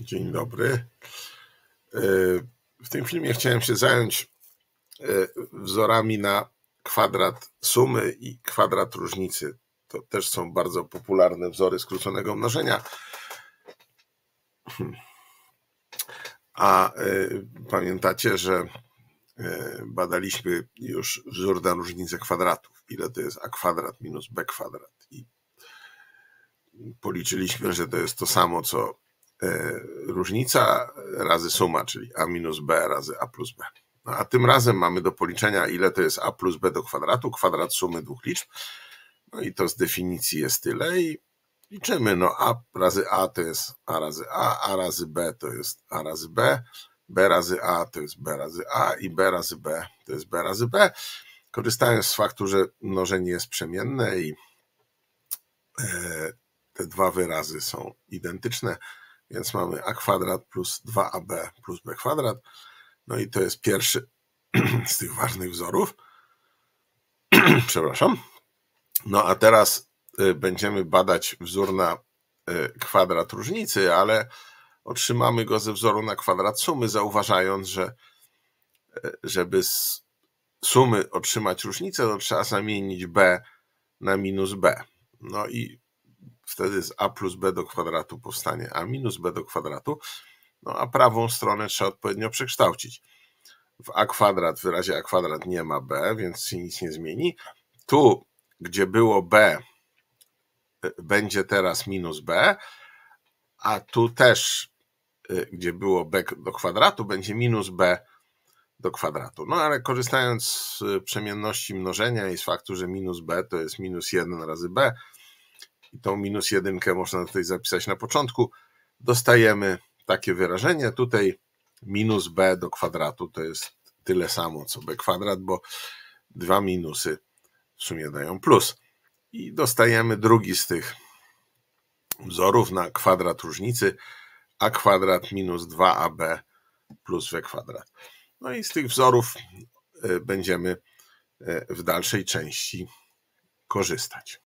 Dzień dobry. W tym filmie chciałem się zająć wzorami na kwadrat sumy i kwadrat różnicy. To też są bardzo popularne wzory skróconego mnożenia. A pamiętacie, że badaliśmy już wzór na różnicę kwadratów. Ile to jest a kwadrat minus b kwadrat. I policzyliśmy, że to jest to samo, co różnica razy suma, czyli a minus b razy a plus b. No a tym razem mamy do policzenia, ile to jest a plus b do kwadratu, kwadrat sumy dwóch liczb. No i to z definicji jest tyle i liczymy. No a razy a to jest a razy a razy b to jest a razy b, b razy a to jest b razy a i b razy b to jest b razy b. Korzystając z faktu, że mnożenie jest przemienne i te dwa wyrazy są identyczne, więc mamy a kwadrat plus 2ab plus b kwadrat. No i to jest pierwszy z tych ważnych wzorów. Przepraszam. No a teraz będziemy badać wzór na kwadrat różnicy, ale otrzymamy go ze wzoru na kwadrat sumy, zauważając, że żeby z sumy otrzymać różnicę, to trzeba zamienić b na minus b. No i wtedy z a plus b do kwadratu powstanie a minus b do kwadratu, no a prawą stronę trzeba odpowiednio przekształcić. W a kwadrat, w wyrazie a kwadrat nie ma b, więc się nic nie zmieni. Tu, gdzie było b, będzie teraz minus b, a tu też, gdzie było b do kwadratu, będzie minus b do kwadratu. No ale korzystając z przemienności mnożenia i z faktu, że minus b to jest minus 1 razy b, i tą minus jedynkę można tutaj zapisać na początku, dostajemy takie wyrażenie. Tutaj minus b do kwadratu to jest tyle samo co b kwadrat, bo dwa minusy w sumie dają plus. I dostajemy drugi z tych wzorów na kwadrat różnicy, a kwadrat minus 2ab plus w kwadrat. No i z tych wzorów będziemy w dalszej części korzystać.